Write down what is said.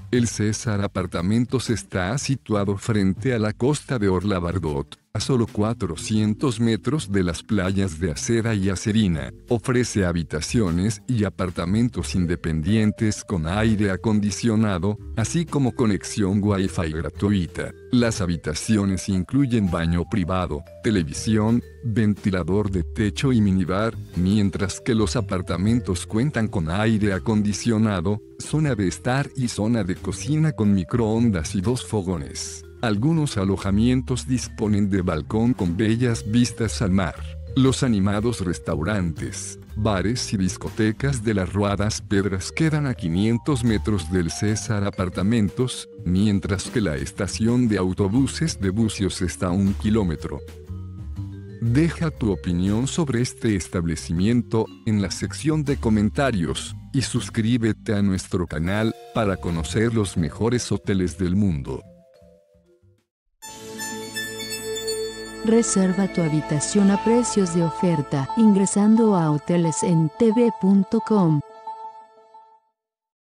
El César Apartamentos está situado frente a la costa de Orla-Bardot, a solo 400 metros de las playas de Acera y Acerina. Ofrece habitaciones y apartamentos independientes con aire acondicionado, así como conexión Wi-Fi gratuita. Las habitaciones incluyen baño privado, televisión, ventilador de techo y minibar, mientras que los apartamentos cuentan con aire acondicionado, zona de estar y zona de cocina con microondas y 2 fogones. Algunos alojamientos disponen de balcón con bellas vistas al mar. Los animados restaurantes, bares y discotecas de las Ruadas Pedras quedan a 500 metros del César Apartamentos, mientras que la estación de autobuses de Bucios está a 1 kilómetro. Deja tu opinión sobre este establecimiento en la sección de comentarios y suscríbete a nuestro canal para conocer los mejores hoteles del mundo. Reserva tu habitación a precios de oferta ingresando a hotelesentv.com.